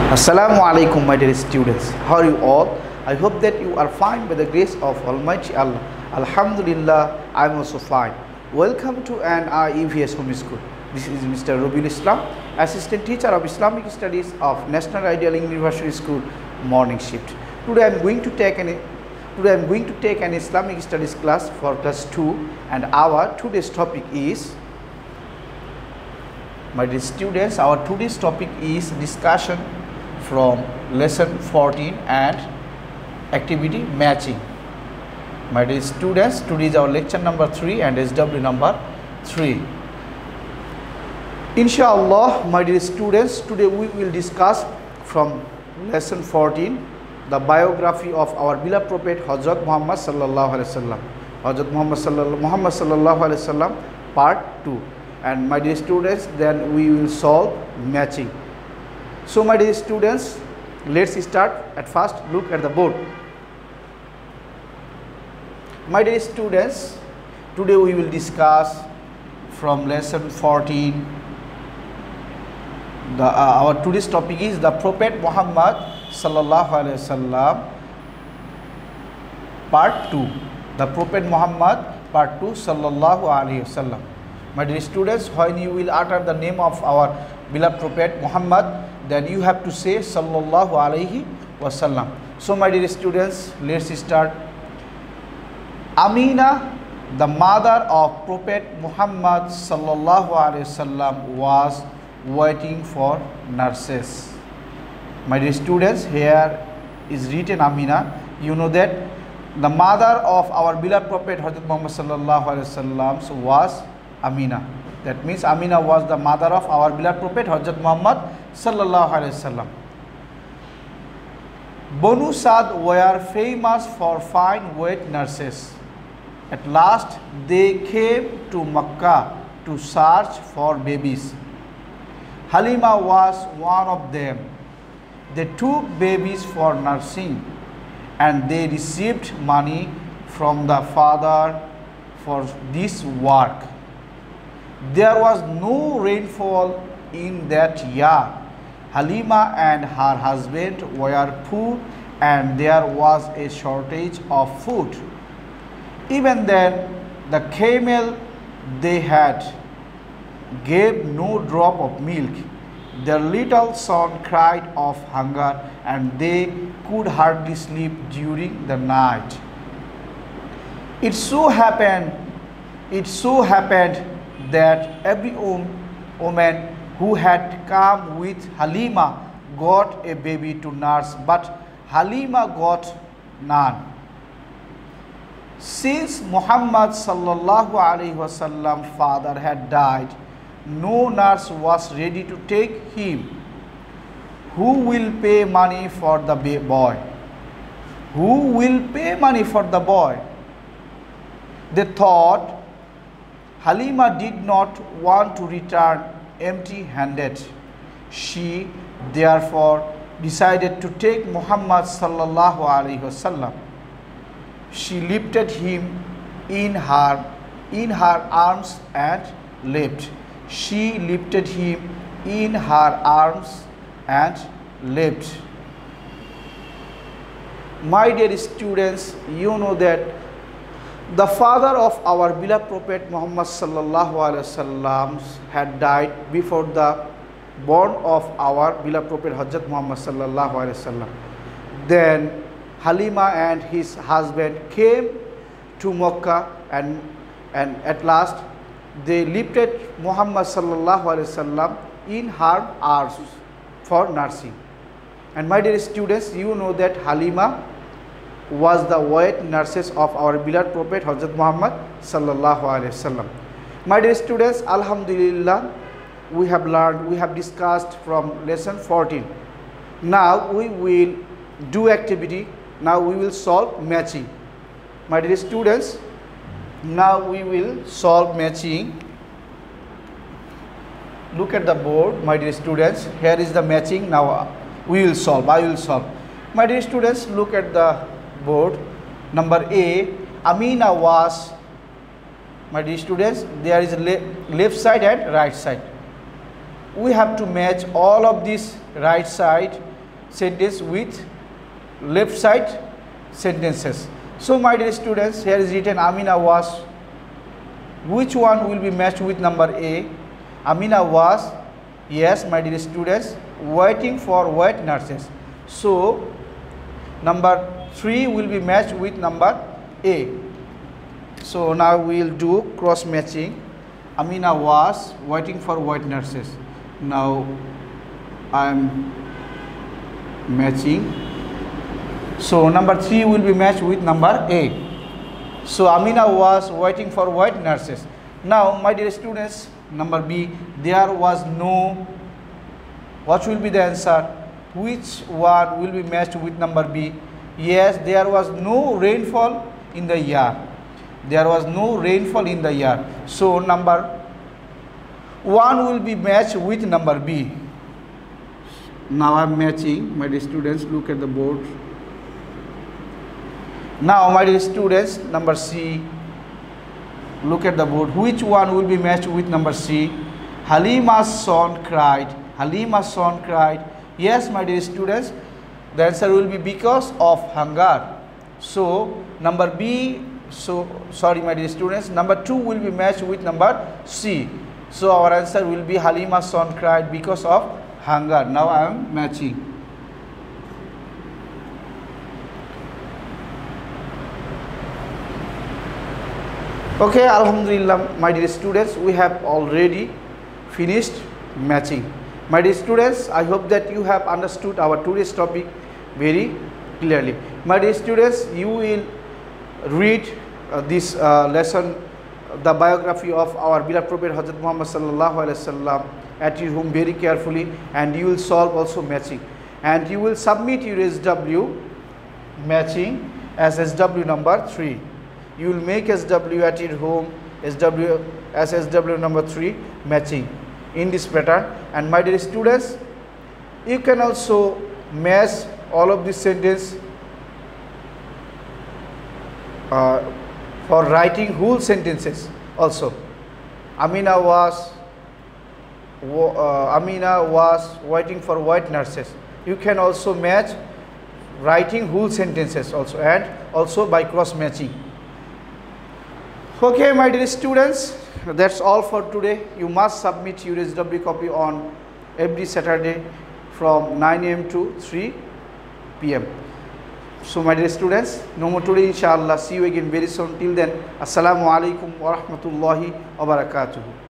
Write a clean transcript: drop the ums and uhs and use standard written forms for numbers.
Assalamu alaikum, my dear students. How are you all? I hope that you are fine by the grace of Almighty Allah. Alhamdulillah, I am also fine. Welcome to an EVS Home School. This is Mr. Rabiul Islam, Assistant Teacher of Islamic Studies of National Ideal University School, morning shift. Today I am going to take an Islamic Studies class for class 2, and our today's topic is, my dear students, our today's topic is discussion from lesson 14 and activity matching. My dear students, today is our lecture number 3 and SW number 3. Inshallah, my dear students, today we will discuss from lesson 14 the biography of our beloved prophet Hazrat Muhammad sallallahu alaihi wasallam. Hazrat Muhammad sallallahu alaihi wasallam part 2. And my dear students, then we will solve matching. So my dear students, let's start. At first, look at the board. My dear students, today we will discuss from lesson 14. Our today's topic is the Prophet Muhammad sallallahu alaihi wasallam part 2. The Prophet Muhammad part 2 sallallahu alaihi wasallam. My dear students, when you will utter the name of our beloved Prophet Muhammad, then you have to say sallallahu alaihi wasallam. So my dear students, let's start. Amina, the mother of Prophet Muhammad sallallahu alaihi wasallam, was waiting for nurses. My dear students, here is written Amina. You know that the mother of our beloved Prophet Hazrat Muhammad sallallahu alaihi wasallam was Amina. That means Amina was the mother of our beloved Prophet Hazrat Muhammad sallallahu alaihi wasallam. Banu Sa'd were famous for fine wet nurses. At last they came to Makkah to search for babies. Halima was one of them. They took babies for nursing and they received money from the father for this work. There was no rainfall in that year. Halima and her husband were poor and there was a shortage of food. Even then, the camel they had gave no drop of milk. Their little son cried of hunger and they could hardly sleep during the night. It so happened that every woman who had come with Halima got a baby to nurse, but Halima got none. Since Muhammad sallallahu alaihi wasallam father had died, no nurse was ready to take him. Who will pay money for the boy? Who will pay money for the boy? They thought Halima did not want to return empty-handed. She therefore decided to take Muhammad sallallahu alaihi wasallam. She lifted him in her arms and left. She lifted him in her arms and left. My dear students, you know that the father of our beloved Prophet Muhammad sallallahu alaihi wasallam had died before the born of our beloved Prophet Hazrat Muhammad sallallahu alaihi wasallam. Then Halima and his husband came to Makkah and at last they lifted Muhammad sallallahu alaihi wasallam in her arms for nursing. And my dear students, you know that Halima was the wet nurses of our beloved Prophet Hazrat Muhammad sallallahu alaihi wasallam. My dear students, Alhamdulillah, we have learned, we have discussed from lesson 14. Now we will do activity. Now we will solve matching. My dear students, now we will solve matching. Look at the board, my dear students. Here is the matching. Now we will solve. I will solve. My dear students, look at the board. Number A, Amina was, my dear students, there is left side and right side. We have to match all of this right side sentence with left side sentences. So my dear students, here is written Amina was. Which one will be matched with number A? Amina was, yes my dear students, waiting for wet nurses. So number 3 will be matched with number A. So now we will do cross matching. Amina was waiting for wet nurses. Now I am matching. So number 3 will be matched with number A. So Amina was waiting for white nurses. Now my dear students, number B, there was no. What will be the answer? Which one will be matched with number B? Yes, there was no rainfall in the year. There was no rainfall in the year. So number 1 will be matched with number B. Now I am matching. My dear students, look at the board. Now my dear students, number C, look at the board. Which one will be matched with number C? Halima's son cried. Halima's son cried. Yes my dear students, the answer will be because of hunger. So number B, so sorry my dear students, number 2 will be matched with number C. So our answer will be Halima's son cried because of hunger. Now I am matching. Okay, Alhamdulillah my dear students, we have already finished matching. My dear students, I hope that you have understood our today's topic very clearly. My dear students, you will read this lesson, the biography of our beloved Prophet Hazrat Muhammad sallallahu alaihi wasallam at your home very carefully, and you will solve also matching, and you will submit your SW matching as SW number 3. You will make SW at your home SW number 3 matching in this pattern. And my dear students, you can also match all of these sentences for writing whole sentences also. Amina was waiting for white nurses. You can also match writing whole sentences also, and also by cross matching. Okay my dear students, that's all for today. You must submit your SW copy on every Saturday from 9 AM to 3 PM. So my dear students, no more today inshallah. See you again very soon. Till then, Assalamu alaikum wa rahmatullahi wa barakatuh.